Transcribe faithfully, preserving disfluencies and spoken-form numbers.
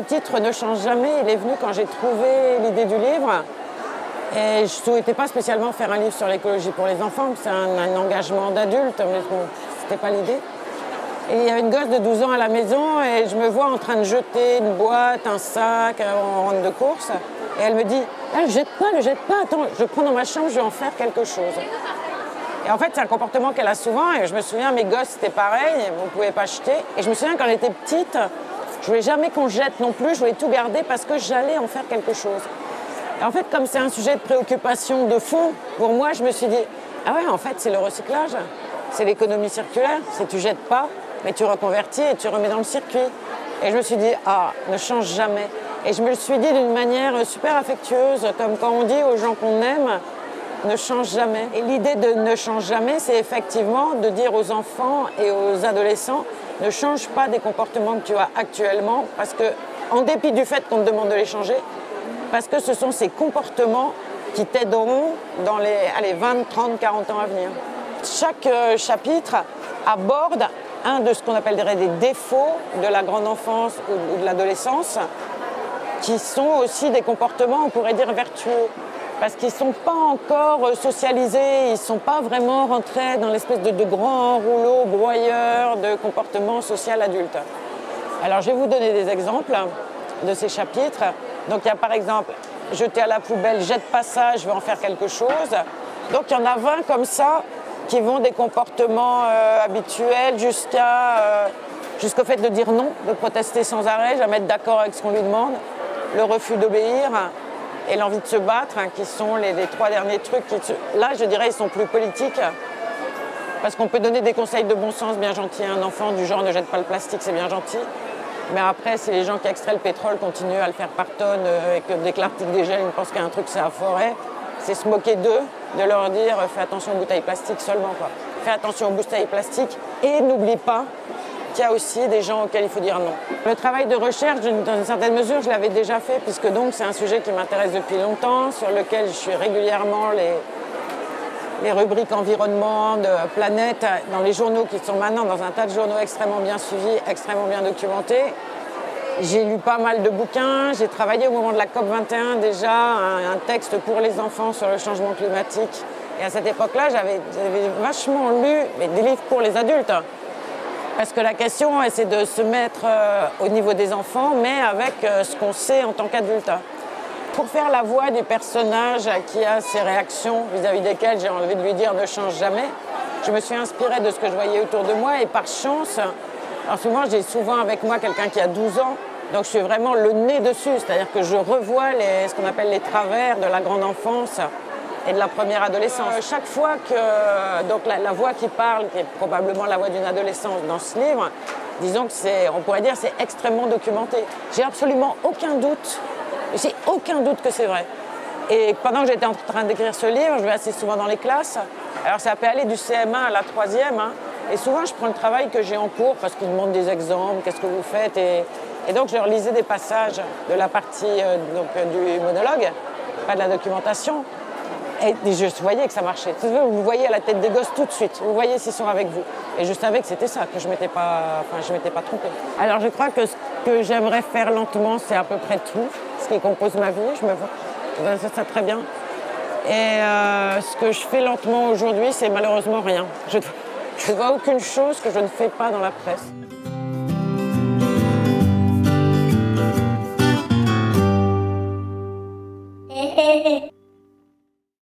titre Ne change jamais, il est venu quand j'ai trouvé l'idée du livre. Et je ne souhaitais pas spécialement faire un livre sur l'écologie pour les enfants, c'est un, un engagement d'adulte, mais bon, ce n'était pas l'idée. Et il y a une gosse de douze ans à la maison et je me vois en train de jeter une boîte, un sac en rentre de course. Et elle me dit ah, « le jette pas, le jette pas, attends, je le prends dans ma chambre, je vais en faire quelque chose. » Et en fait, c'est un comportement qu'elle a souvent. Et je me souviens, mes gosses, c'était pareil, on ne pouvait pas jeter. Et je me souviens, quand elle était petite, je voulais jamais qu'on jette non plus, je voulais tout garder parce que j'allais en faire quelque chose. Et en fait, comme c'est un sujet de préoccupation de fond, pour moi, je me suis dit ah ouais, en fait, c'est le recyclage, c'est l'économie circulaire, c'est tu jettes pas, mais tu reconvertis et tu remets dans le circuit. Et je me suis dit ah, ne change jamais. Et je me le suis dit d'une manière super affectueuse, comme quand on dit aux gens qu'on aime, ne change jamais. Et l'idée de ne change jamais, c'est effectivement de dire aux enfants et aux adolescents, ne change pas des comportements que tu as actuellement, parce que, en dépit du fait qu'on te demande de les changer, parce que ce sont ces comportements qui t'aideront dans les allez, vingt, trente, quarante ans à venir. Chaque euh, chapitre aborde un de ce qu'on appellerait des défauts de la grande enfance ou, ou de l'adolescence, qui sont aussi des comportements, on pourrait dire, vertueux. Parce qu'ils ne sont pas encore socialisés, ils ne sont pas vraiment rentrés dans l'espèce de, de grand rouleau broyeur de comportement social adulte. Alors je vais vous donner des exemples de ces chapitres. Donc il y a par exemple, jeter à la poubelle, jette pas ça, je vais en faire quelque chose. Donc il y en a vingt comme ça qui vont des comportements euh, habituels jusqu'à, euh, jusqu'au fait de dire non, de protester sans arrêt, jamais être d'accord avec ce qu'on lui demande, le refus d'obéir et l'envie de se battre, hein, qui sont les, les trois derniers trucs. Qui, là, je dirais, ils sont plus politiques, parce qu'on peut donner des conseils de bon sens bien gentils à un enfant, du genre ne jette pas le plastique, c'est bien gentil. Mais après, si les gens qui extraient le pétrole continuent à le faire par tonnes euh, et que dès que l'Arctique dégèle, ils pensent qu'il y a un truc, c'est la forêt, c'est se moquer d'eux, de leur dire « fais attention aux bouteilles plastiques seulement, quoi. Fais attention aux bouteilles plastiques et n'oublie pas qu'il y a aussi des gens auxquels il faut dire non. » Le travail de recherche, dans une certaine mesure, je l'avais déjà fait, puisque donc c'est un sujet qui m'intéresse depuis longtemps, sur lequel je suis régulièrement les, les rubriques environnement, de planète, dans les journaux qui sont maintenant dans un tas de journaux extrêmement bien suivis, extrêmement bien documentés. J'ai lu pas mal de bouquins, j'ai travaillé au moment de la COP vingt et un déjà un, un texte pour les enfants sur le changement climatique. Et à cette époque-là, j'avais vachement lu mais des livres pour les adultes. Parce que la question, c'est de se mettre euh, au niveau des enfants, mais avec euh, ce qu'on sait en tant qu'adulte. Pour faire la voix du personnage qui a ses réactions vis-à-vis desquelles j'ai envie de lui dire « ne change jamais », je me suis inspirée de ce que je voyais autour de moi et par chance, alors souvent j'ai souvent avec moi quelqu'un qui a douze ans, donc je suis vraiment le nez dessus, c'est-à-dire que je revois les, ce qu'on appelle les travers de la grande enfance et de la première adolescence. Chaque fois que donc la, la voix qui parle, qui est probablement la voix d'une adolescente dans ce livre, disons que c'est, on pourrait dire, c'est extrêmement documenté. J'ai absolument aucun doute, j'ai aucun doute que c'est vrai. Et pendant que j'étais en train d'écrire ce livre, je vais assez souvent dans les classes. Alors ça peut aller du C M un à la troisième, hein, et souvent je prends le travail que j'ai en cours parce qu'ils demandent des exemples, qu'est-ce que vous faites, et, et donc je leur lisais des passages de la partie euh, donc, du monologue, pas de la documentation. Et je voyais que ça marchait. Vous voyez à la tête des gosses tout de suite. Vous voyez s'ils sont avec vous. Et je savais que c'était ça, que je ne m'étais pas, enfin, je m'étais pas trompée. Alors je crois que ce que j'aimerais faire lentement, c'est à peu près tout. Ce qui compose ma vie, je me vois ça, ça très bien. Et euh, ce que je fais lentement aujourd'hui, c'est malheureusement rien. Je ne vois aucune chose que je ne fais pas dans la presse.